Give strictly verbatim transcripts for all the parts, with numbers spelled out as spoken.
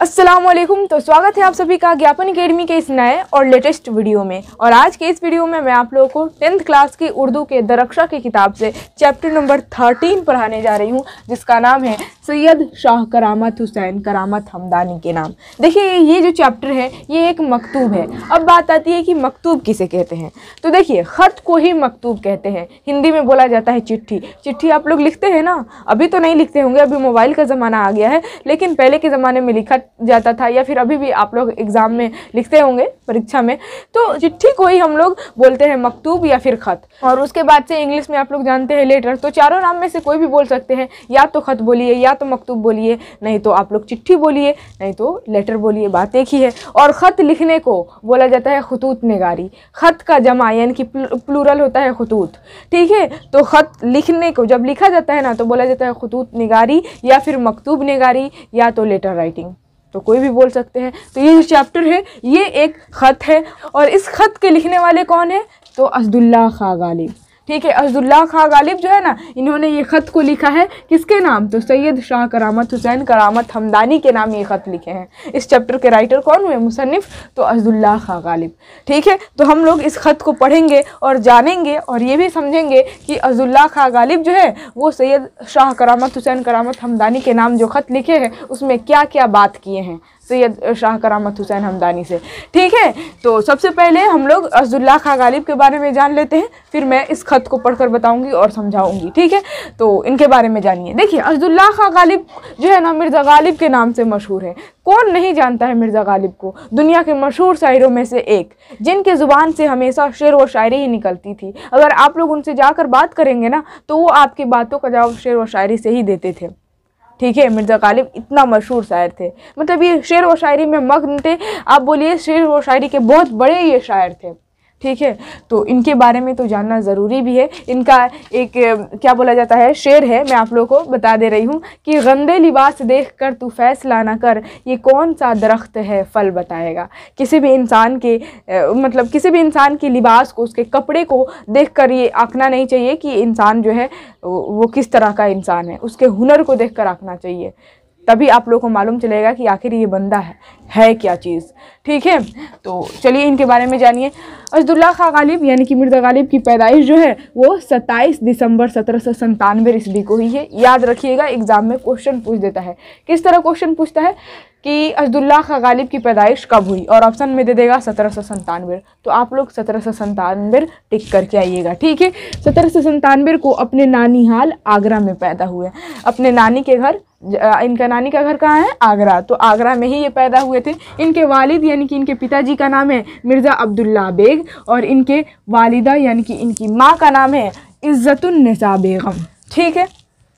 अस्सलामुअलैकुम। तो स्वागत है आप सभी का ज्ञापन एकेडमी के इस नए और लेटेस्ट वीडियो में। और आज के इस वीडियो में मैं आप लोगों को टेंथ क्लास की उर्दू के दरक्षा की किताब से चैप्टर नंबर थर्टीन पढ़ाने जा रही हूँ, जिसका नाम है सैयद शाह करामत हुसैन करामत हमदानी के नाम। देखिए, ये जो चैप्टर है ये एक मकतूब है। अब बात आती है कि मकतूब किसे कहते हैं। तो देखिए, ख़त को ही मकतूब कहते हैं। हिंदी में बोला जाता है चिट्ठी। चिट्ठी आप लोग लिखते हैं ना, अभी तो नहीं लिखते होंगे, अभी मोबाइल का ज़माना आ गया है, लेकिन पहले के ज़माने में लिखा जाता था, या फिर अभी भी आप लोग एग्ज़ाम में लिखते होंगे, परीक्षा में। तो चिट्ठी को ही हम लोग बोलते हैं मकतूब या फिर ख़त। और उसके बाद से इंग्लिश में आप लोग जानते हैं लेटर। तो चारों नाम में से कोई भी बोल सकते हैं, या तो ख़त बोलिए, या तो मकतूब बोलिए, नहीं तो आप लोग चिट्ठी बोलिए, नहीं तो लेटर बोलिए, बात एक ही है। और ख़त लिखने को बोला जाता है खुतूत निगारी। ख़त का जमा यानी कि प्लूरल होता है खुतूत, ठीक है। तो ख़त लिखने को जब लिखा जाता है ना, तो बोला जाता है खुतूत निगारी, या फिर मकतूब निगारी, या तो लेटर राइटिंग। तो कोई भी बोल सकते हैं। तो ये जो चैप्टर है ये एक ख़त है, और इस ख़त के लिखने वाले कौन है? तो असदुल्ला खां गालिब, ठीक है। असदुल्ला खां गालिब जो है ना, इन्होंने ये ख़त को लिखा है किसके नाम? तो सैयद शाह करामत हुसैन करामत हमदानी के नाम ये ख़त लिखे हैं। इस चैप्टर के राइटर कौन हुए? मुसन्निफ़ तो असदुल्ला खां गालिब, ठीक है। तो हम लोग इस ख़त को पढ़ेंगे और जानेंगे, और ये भी समझेंगे कि असदुल्ला खां गालिब जो है वो सैयद शाह करामत हुसैन करामत हमदानी के नाम जो ख़त लिखे हैं उसमें क्या क्या बात किए हैं सैयद शाह करामत हुसैन हमदानी से, ठीक है। तो सबसे पहले हम लोग असदुल्ला खां गालिब के बारे में जान लेते हैं, फिर मैं इस ख़त को पढ़कर बताऊंगी और समझाऊंगी, ठीक है। तो इनके बारे में जानिए। देखिए, असदुल्ला खां गालिब जो है ना, मिर्ज़ा गालिब के नाम से मशहूर है। कौन नहीं जानता है मिर्ज़ा गालिब को? दुनिया के मशहूर शायरों में से एक, जिनके ज़ुबान से हमेशा शेर व शायरी ही निकलती थी। अगर आप लोग उनसे जाकर बात करेंगे ना, तो वो आपकी बातों का जवाब शेर व शायरी से ही देते थे, ठीक है। मिर्ज़ा गालिब इतना मशहूर शायर थे, मतलब ये शेर व शायरी में मग्न थे। आप बोलिए शेर व शायरी के बहुत बड़े ये शायर थे, ठीक है। तो इनके बारे में तो जानना ज़रूरी भी है। इनका एक क्या बोला जाता है, शेर है, मैं आप लोगों को बता दे रही हूँ कि गंदे लिबास देख कर तू फैसला ना कर, ये कौन सा दरख्त है फल बताएगा। किसी भी इंसान के मतलब किसी भी इंसान के लिबास को, उसके कपड़े को देख कर ये आंकना नहीं चाहिए कि इंसान जो है वो किस तरह का इंसान है। उसके हुनर को देख कर आंकना चाहिए, तभी आप लोगों को मालूम चलेगा कि आखिर ये बंदा है है क्या चीज़, ठीक है। तो चलिए इनके बारे में जानिए। असदुल्ला खां गालिब यानी कि मिर्ज़ा गालिब की पैदाइश जो है वो सत्ताईस दिसंबर सत्रह सौ संतानवे ईस्वी को हुई है। याद रखिएगा, एग्जाम में क्वेश्चन पूछ देता है। किस तरह क्वेश्चन पूछता है कि असदुल्ला खां गालिब की पैदाइश कब हुई, और ऑप्शन में दे देगा सत्रह सौ संतानवे। तो आप लोग सत्रह सौ संतानवे टिक करके आइएगा, ठीक है। सत्रह सौ संतानवे को अपने नानीहाल आगरा में पैदा हुए। अपने नानी के घर, इनका नानी का घर कहाँ है? आगरा। तो आगरा में ही ये पैदा हुए थे। इनके वालिद यानी कि इनके पिताजी का नाम है मिर्ज़ा अब्दुल्ला बेग, और इनके वालिदा यानी कि इनकी माँ का नाम है इज़्ज़तुन्निसा बेगम, ठीक है।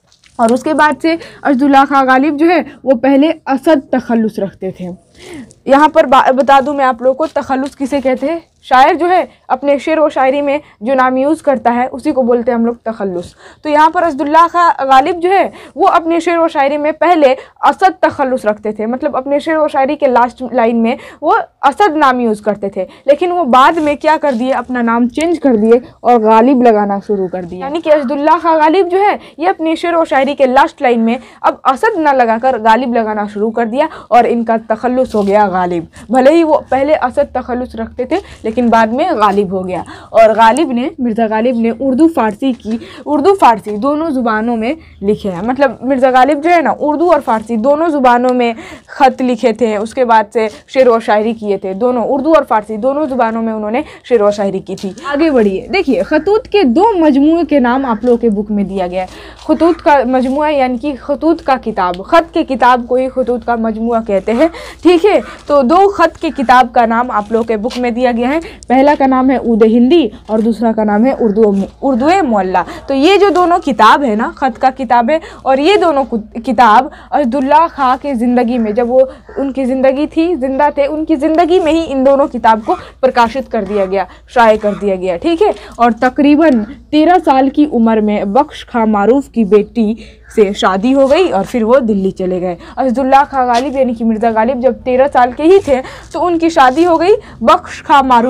और उसके बाद से असदुल्ला खां गालिब जो है वो पहले असद तखल्लुस रखते थे। यहाँ पर बता दूँ मैं आप लोगों को, तखल्लुस किसे कहते हैं? शायर जो है अपने शेर व शायरी में जो नाम यूज़ करता है उसी को बोलते हैं हम लोग तखल्लुस। तो यहाँ पर असदुल्ला खां गालिब जो है वो अपने शेर व शायरी में पहले असद तखल्लुस रखते थे, मतलब अपने शेर व शायरी के लास्ट लाइन में वो असद नाम यूज़ करते थे। लेकिन वो बाद में क्या कर दिए, अपना नाम चेंज कर दिए और गालिब लगाना शुरू कर दिया। यानी कि असदुल्ला खां गालिब जो है ये अपनी शेर व शायरी के लास्ट लाइन में अब असद ना लगाकर गालिब लगाना शुरू कर दिया, और इनका तखल्लुस हो गया गालिब। भले ही वो पहले असद तखल्लुस रखते थे, लेकिन बाद में गालिब हो गया। और गालिब ने, मिर्ज़ा गालिब ने उर्दू फ़ारसी की उर्दू फ़ारसी दोनों ज़ुबानों में लिखे हैं। मतलब मिर्ज़ा गालिब जो है ना, उर्दू और फ़ारसी दोनों ज़ुबानों में ख़त लिखे थे। उसके बाद से शेर व शायरी किए थे, दोनों उर्दू और फ़ारसी दोनों ज़ुबानों में उन्होंने शेर व शायरी की थी। आगे बढ़िए। देखिए, खतूत के दो मजमूए के नाम आप लोगों के बुक में दिया गया है। खतूत का मजमुआ यानी कि खतूत का किताब, ख़त के किताब को ही खतूत का मजमुआ कहते हैं, ठीक है। तो दो ख़त के किताब का नाम आप लोगों के बुक में दिया गया है। पहला का नाम है उद हिंदी और दूसरा का नाम है उर्दू उर्दू मोहल्ला। तो ये जो दोनों किताब है ना, ख़त का किताब है, और ये दोनों किताब असदुल्ला खां की ज़िंदगी में, जब वो उनकी ज़िंदगी थी, जिंदा थे, उनकी ज़िंदगी में ही इन दोनों किताब को प्रकाशित कर दिया गया, शाये कर दिया गया, ठीक है। और तकरीबन तेरह साल की उम्र में बख्श खां मारूफ की बेटी से शादी हो गई और फिर वो दिल्ली चले गए। असदुल्ला खां गालिब यानी कि मिर्ज़ा गालिब जब तेरह साल के ही थे तो उनकी शादी हो गई बख्श खां मारूफ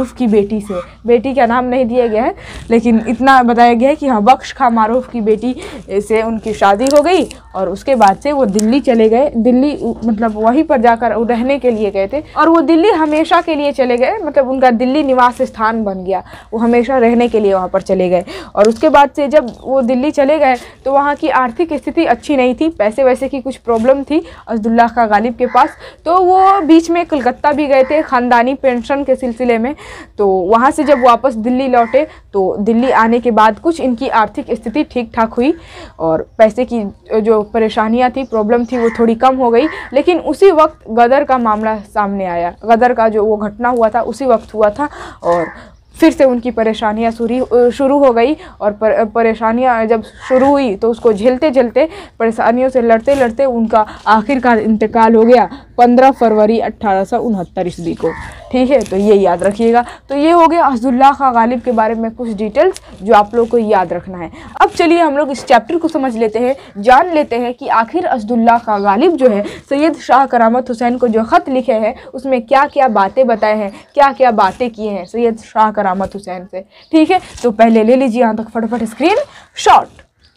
मारूफ की बेटी से। बेटी का नाम नहीं दिया गया है, लेकिन इतना बताया गया है कि हाँ बख्श खां मारूफ की बेटी से उनकी शादी हो गई और उसके बाद से वो दिल्ली चले गए। दिल्ली मतलब वहीं पर जाकर रहने के लिए गए थे और वो दिल्ली हमेशा के लिए चले गए, मतलब उनका दिल्ली निवास स्थान बन गया, वो हमेशा रहने के लिए वहाँ पर चले गए। और उसके बाद से जब वो दिल्ली चले गए तो वहाँ की आर्थिक स्थिति अच्छी नहीं थी, पैसे वैसे की कुछ प्रॉब्लम थी असदुल्ला खां गालिब के पास। तो वो बीच में कलकत्ता भी गए थे ख़ानदानी पेंशन के सिलसिले में। तो वहाँ से जब वापस दिल्ली लौटे तो दिल्ली आने के बाद कुछ इनकी आर्थिक स्थिति ठीक ठाक हुई और पैसे की जो परेशानियाँ थी, प्रॉब्लम थी, वो थोड़ी कम हो गई। लेकिन उसी वक्त गदर का मामला सामने आया। गदर का जो वो घटना हुआ था उसी वक्त हुआ था और फिर से उनकी परेशानियाँ शुरू शुरू हो गई। और पर, परेशानियाँ जब शुरू हुई तो उसको झेलते झेलते परेशानियों से लड़ते लड़ते उनका आखिरकार इंतकाल हो गया पंद्रह फरवरी अट्ठारह सौ उनहत्तर ईस्वी को। ठीक है, तो ये याद रखिएगा। तो ये हो गया असदुल्ला खां गालिब के बारे में कुछ डिटेल्स जो आप लोग को याद रखना है। अब चलिए हम लोग इस चैप्टर को समझ लेते हैं, जान लेते हैं कि आखिर असदुल्ला खां गालिब जो है सैयद शाह करामत हुसैन को जो ख़त लिखे हैं उसमें क्या क्या बातें बताए हैं, क्या क्या बातें किए हैं सैयद शाह करामत हुसैन से। ठीक है, तो पहले ले लीजिए यहाँ तक फटाफट स्क्रीन शॉट।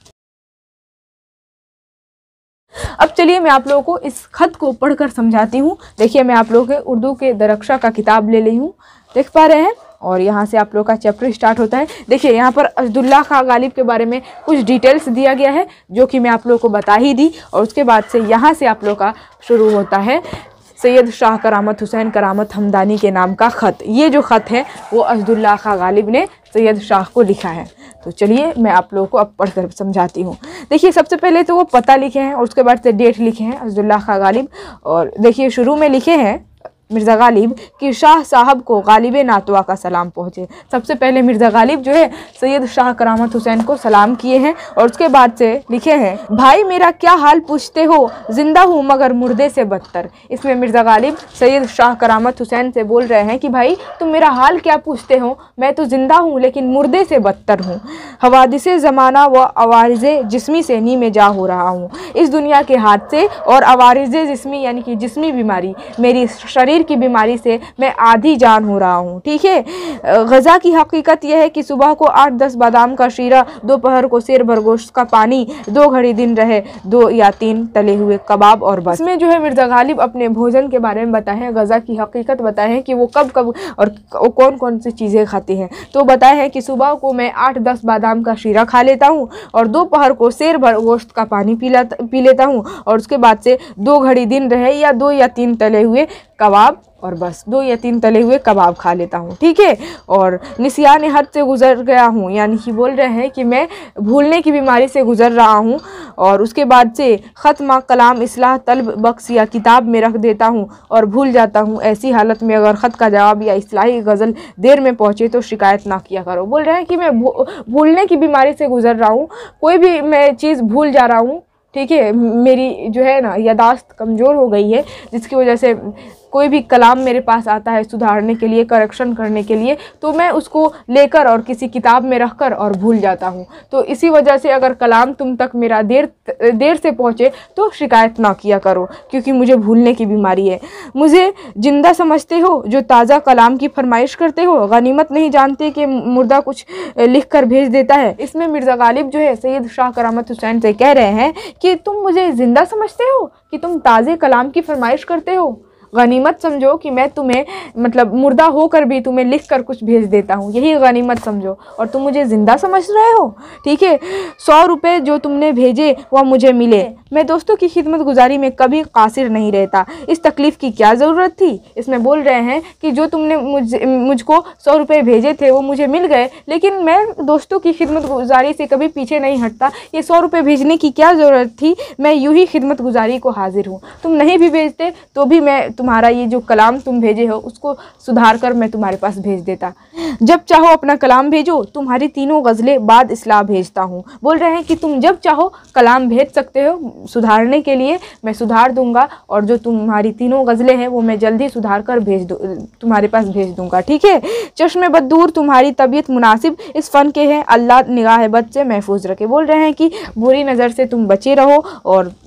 अब चलिए मैं आप लोगों को इस खत को पढ़कर समझाती हूँ। देखिए मैं आप लोगों के उर्दू के दरक्षा का किताब ले ली हूँ, देख पा रहे हैं, और यहाँ से आप लोग का चैप्टर स्टार्ट होता है। देखिए यहाँ पर असदुल्ला खां गालिब के बारे में कुछ डिटेल्स दिया गया है जो कि मैं आप लोगों को बता ही दी। और उसके बाद से यहाँ से आप लोग का शुरू होता है सैयद शाह करामत हुसैन करामत हमदानी के नाम का ख़त। ये जो ख़त है वो असदुल्ला खां गालिब ने सैयद शाह को लिखा है। तो चलिए मैं आप लोगों को अब पढ़कर समझाती हूँ। देखिए सबसे पहले तो वो पता लिखे हैं और उसके बाद से डेट लिखे हैं असदुल्ला खां गालिब। और देखिए शुरू में लिखे हैं मिर्ज़ा गालिब कि शाह साहब को गालिब नातवा का सलाम पहुँचे। सबसे पहले मिर्ज़ा गालिब जो है सैयद शाह करामत हुसैन को सलाम किए हैं और उसके बाद से लिखे हैं भाई मेरा क्या हाल पूछते हो, जिंदा हूँ मगर मुर्दे से बदतर। इसमें मिर्ज़ा गालिब सैयद शाह करामत हुसैन से बोल रहे हैं कि भाई तुम मेरा हाल क्या पूछते हो, मैं तो ज़िंदा हूँ लेकिन मुर्दे से बदतर हूँ। हवादिस ज़माना व अवारिज़ जिस्मी से नी में जा हो रहा हूँ। इस दुनिया के हादसे और अवारिज़ जिस्मी यानी कि जिस्मी बीमारी, मेरी शरीर की बीमारी से मैं आधी जान हो रहा हूँ। ठीक है, गज़ा की हकीकत यह है कि सुबह को आठ दस बादाम का शीरा, दोपहर को शेर भर गोश्त का पानी, दो घड़ी दिन रहे दो या तीन तले हुए कबाब और बस। इसमें जो है मिर्ज़ा गालिब अपने भोजन के बारे में बताए हैं, गज़ा की हकीकत बताए हैं कि वो कब कब और कौन कौन सी चीज़ें खाते हैं। तो बताए हैं कि सुबह को मैं आठ दस बादाम का शीरा खा लेता हूँ और दोपहर को शेर भर गोश्त का पानी पी पी लेता हूँ और उसके बाद से दो घड़ी दिन रहे या दो या तीन तले हुए कबाब और बस दो या तीन तले हुए कबाब खा लेता हूँ। ठीक है, और निसियान हद से गुजर गया हूँ, यानी कि बोल रहे हैं कि मैं भूलने की बीमारी से गुजर रहा हूँ। और उसके बाद से ख़त्मा कलाम इस्लाह तलब बक्स या किताब में रख देता हूँ और भूल जाता हूँ। ऐसी हालत में अगर ख़त का जवाब या इस्लाही गज़ल देर में पहुँचे तो शिकायत ना किया करो। बोल रहे हैं कि मैं भूलने की बीमारी से गुजर रहा हूँ, कोई भी मैं चीज़ भूल जा रहा हूँ। ठीक है, मेरी जो है ना यादाश्त कमज़ोर हो गई है, जिसकी वजह से कोई भी कलाम मेरे पास आता है सुधारने के लिए, करेक्शन करने के लिए, तो मैं उसको लेकर और किसी किताब में रखकर और भूल जाता हूँ। तो इसी वजह से अगर कलाम तुम तक मेरा देर देर से पहुँचे तो शिकायत ना किया करो, क्योंकि मुझे भूलने की बीमारी है। मुझे जिंदा समझते हो जो ताज़ा कलाम की फरमाइश करते हो, गनीमत नहीं जानते कि मुर्दा कुछ लिख कर भेज देता है। इसमें मिर्ज़ा गालिब जो है सैयद शाह करामत हुसैन से कह रहे हैं कि तुम मुझे ज़िंदा समझते हो कि तुम ताज़े कलाम की फरमाइश करते हो, गनीमत समझो कि मैं तुम्हें मतलब मुर्दा होकर भी तुम्हें लिख कर कुछ भेज देता हूँ, यही गनीमत समझो, और तुम मुझे ज़िंदा समझ रहे हो। ठीक है, सौ रुपये जो तुमने भेजे वह मुझे मिले। मैं दोस्तों की खिदमत गुजारी में कभी कासिर नहीं रहता, इस तकलीफ़ की क्या ज़रूरत थी। इसमें बोल रहे हैं कि जो तुमने मुझ मुझको सौ रुपये भेजे थे वो मुझे मिल गए, लेकिन मैं दोस्तों की खिदमत गुजारी से कभी पीछे नहीं हटता। ये सौ रुपये भेजने की क्या ज़रूरत थी, मैं यूँ ही खिदमत गुजारी को हाजिर हूँ। तुम नहीं भी भेजते तो भी मैं तुम्हारा ये जो कलाम तुम भेजे हो उसको सुधार कर मैं तुम्हारे पास भेज देता। जब चाहो अपना कलाम भेजो, तुम्हारी तीनों गज़लें बाद इस्लाह भेजता हूँ। बोल रहे हैं कि तुम जब चाहो कलाम भेज सकते हो, सुधारने के लिए मैं सुधार दूंगा, और जो तुम्हारी तीनों गज़लें हैं वो मैं जल्दी सुधार कर भेज दू तुम्हारे पास भेज दूंगा। ठीक है, चश्मे बदूर तुम्हारी तबीयत मुनासिब इस फ़न के हैं, अल्लाह निगाह बद से महफूज रखे। बोल रहे हैं कि बुरी नज़र से तुम बचे रहो और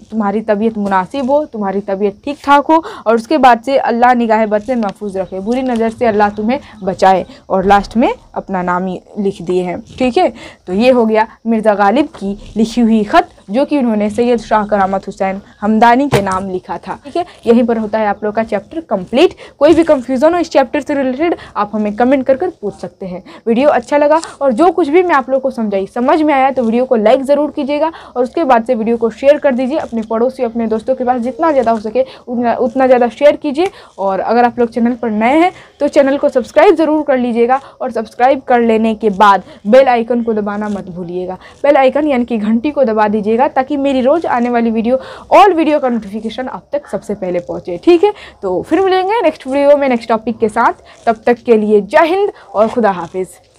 तुम्हारी तबीयत मुनासिब हो, तुम्हारी तबीयत ठीक ठाक हो, और उसके बाद से अल्लाह निगाह बद से महफूज रखे, बुरी नज़र से अल्लाह तुम्हें बचाए, और लास्ट में अपना नाम ही लिख दिए हैं। ठीक है, तो ये हो गया मिर्ज़ा गालिब की लिखी हुई ख़त जो कि उन्होंने सैयद शाह करामत हुसैन हमदानी के नाम लिखा था। ठीक है, यहीं पर होता है आप लोग का चैप्टर कंप्लीट। कोई भी कंफ्यूजन हो इस चैप्टर से रिलेटेड आप हमें कमेंट कर कर पूछ सकते हैं। वीडियो अच्छा लगा और जो कुछ भी मैं आप लोग को समझाई समझ में आया तो वीडियो को लाइक ज़रूर कीजिएगा, और उसके बाद से वीडियो को शेयर कर दीजिए अपने पड़ोसी, अपने दोस्तों के पास, जितना ज़्यादा हो सके उतना उतना ज़्यादा शेयर कीजिए। और अगर आप लोग चैनल पर नए हैं तो चैनल को सब्सक्राइब ज़रूर कर लीजिएगा, और सब्सक्राइब कर लेने के बाद बेल आइकन को दबाना मत भूलिएगा। बेल आइकन यानी कि घंटी को दबा दीजिएगा ताकि मेरी रोज़ आने वाली वीडियो ऑल वीडियो का नोटिफिकेशन आप तक सबसे पहले पहुँचे। ठीक है, तो फिर मिलेंगे नेक्स्ट वीडियो में नेक्स्ट टॉपिक के साथ। तब तक के लिए जय हिंद और खुदा हाफिज़।